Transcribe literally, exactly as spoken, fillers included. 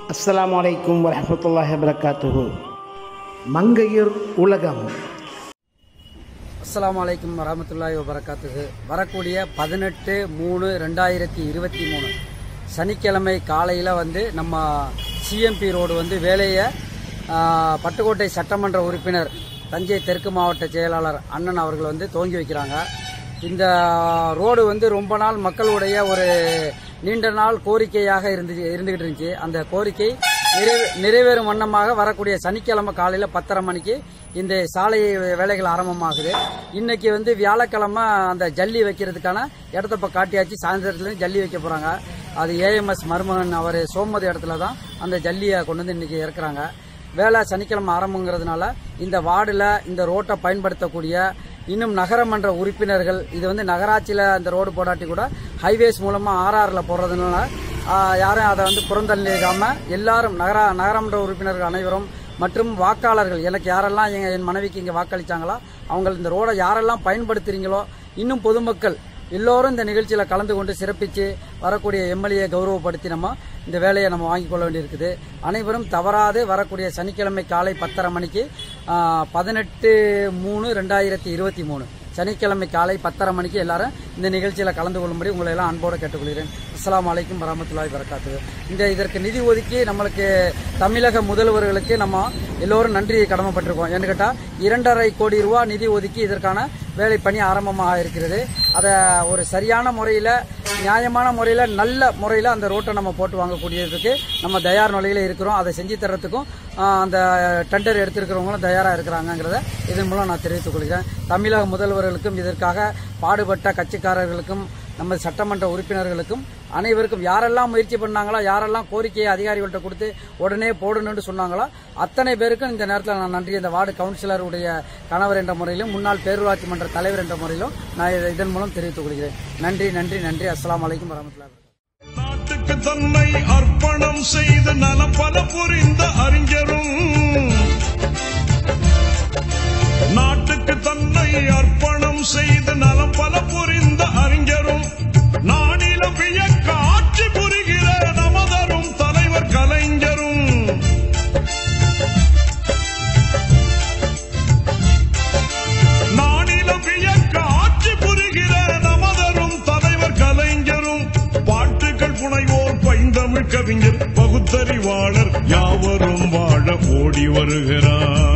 அஸ்ஸலாமு அலைக்கும் வரஹ்மத்துல்லாஹி வபரகாத்துஹு. மங்கையர் உலகம். அஸ்ஸலாமு அலைக்கும் வரஹ்மத்துல்லாஹி வபரகாத்துஹு. வரக்கூடிய பதினெட்டு மூணு ரெண்டாயிரத்தி இருபத்தி மூணு சனிக்கிழமை காலையில் வந்து நம்ம சிஎம்பி ரோடு வந்து வேலையை பட்டுக்கோட்டை சட்டமன்ற உறுப்பினர் தஞ்சை தெற்கு மாவட்ட செயலாளர் அண்ணன் அவர்கள் வந்து துவங்கி வைக்கிறாங்க. இந்த ரோடு வந்து ரொம்ப நாள் மக்களுடைய ஒரு நீண்ட நாள் கோரிக்கையாக இருந்து இருந்துகிட்டு இருந்துச்சு. அந்த கோரிக்கை நிறைவே நிறைவேறும் வண்ணமாக வரக்கூடிய சனிக்கிழமை காலையில் பத்தரை மணிக்கு இந்த சாலை வேலைகள் ஆரம்பமாகுது. இன்னைக்கு வந்து வியாழக்கிழமை அந்த ஜல்லி வைக்கிறதுக்கான இடத்த இப்போ காட்டியாச்சு. சாயந்தரத்துலேருந்து ஜல்லி வைக்க போகிறாங்க. அது ஏஎம்எஸ் மருமகன் அவர் சோமது இடத்துல தான் அந்த ஜல்லியை கொண்டு வந்து இன்னைக்கு இறக்குறாங்க. வேலை சனிக்கிழமை ஆரம்பங்கிறதுனால இந்த வார்டில் இந்த ரோட்டை பயன்படுத்தக்கூடிய இன்னும் நகரமன்ற உறுப்பினர்கள், இது வந்து நகராட்சியில் அந்த ரோடு போடாட்டி கூட ஹைவேஸ் மூலமாக ஆர்ஆரில் போடுறதுனால யாரும் அதை வந்து புறந்தள்ளிக்காமல் எல்லாரும் நகர நகரமன்ற உறுப்பினர்கள் அனைவரும் மற்றும் வாக்காளர்கள், எனக்கு யாரெல்லாம் எங்கள் என் மனைவிக்கு இங்கே வாக்களித்தாங்களோ அவங்க இந்த ரோடை யாரெல்லாம் பயன்படுத்துகிறீங்களோ இன்னும் பொதுமக்கள் எல்லோரும் இந்த நிகழ்ச்சியில் கலந்து கொண்டு சிறப்பித்து வரக்கூடிய எம்எல்ஏ கௌரவப்படுத்தி நம்ம இந்த வேலையை நம்ம வாங்கி கொள்ள வேண்டியிருக்குது. அனைவரும் தவறாது வரக்கூடிய சனிக்கிழமை காலை பத்தரை மணிக்கு பதினெட்டு மூணு ரெண்டாயிரத்தி இருபத்தி மூணு சனிக்கிழமை காலை பத்தரை மணிக்கு எல்லாரும் இந்த நிகழ்ச்சியில் கலந்து கொள்ளும்படி உங்களை எல்லாம் அன்போடு கேட்டுக்கொள்கிறேன். அஸ்ஸலாமு அலைக்கும் வரஹ்மத்துல்லாஹி வபரகாத்துஹு. இந்த இதற்கு நிதி ஒதுக்கி நம்மளுக்கு தமிழக முதல்வர்களுக்கு நம்ம எல்லோரும் நன்றி கடமைப்பட்டிருக்கோம். ஏன்னு கேட்டால் இரண்டரை கோடி ரூபா நிதி ஒதுக்கி இதற்கான வேலை பணி ஆரம்பமாக இருக்கிறது. அதை ஒரு சரியான முறையில் நியாயமான முறையில் நல்ல முறையில் அந்த ரோட்டை நம்ம போட்டு வாங்கக்கூடியதுக்கு நம்ம தயார் நிலையில் இருக்கிறோம். அதை செஞ்சு தர்றதுக்கும் அந்த டெண்டர் எடுத்திருக்கிறவங்களும் தயாராக இருக்கிறாங்கிறத இதன் மூலம் நான் தெரிவித்துக் கொள்கிறேன். தமிழக முதல்வர்களுக்கும் இதற்காக பாடுபட்ட கட்சிக்காரர்களுக்கும் நம்ம சட்டமன்ற உறுப்பினர்களுக்கும் அனைவருக்கும் யாரெல்லாம் முயற்சி பண்ணாங்களோ, யாரெல்லாம் கோரிக்கையை அதிகாரிகள்கிட்ட கொடுத்து உடனே போடணும்னு சொன்னாங்களோ அத்தனை பேருக்கும் இந்த நேரத்தில் நான் நன்றி இந்த வார்டு கவுன்சிலருடைய கணவர் என்ற முறையிலும் முன்னாள் பேரூராட்சி மன்ற தலைவர் என்ற முறையிலும் நான் இதன் மூலம் தெரிவித்துக் கொள்கிறேன். நன்றி நன்றி நன்றி. அஸ்ஸலாமு அலைக்கும் வரஹ்மத்துல்லாஹி. நாட்டுக்கு தன்னை அர்ப்பணம் செய்து நலம் பல புரிந்த அறிஞரும், நாட்டுக்கு தன்னை அர்ப்பணம் செய்து நலம் பல புரிந்த அறிஞரும், நானிலம் வியக்க ஆட்சி புரிகிற நமதரும் தலைவர் கலைஞரும், நானிலம் வியக்க ஆட்சி புரிகிற நமதரும் தலைவர் கலைஞரும், பாட்டுகள் புனைவோர் பைந்தமிழ் கவிஞர் பகுத்தறிவாளர் யாவரும் வாழ ஓடி வருகிறார்.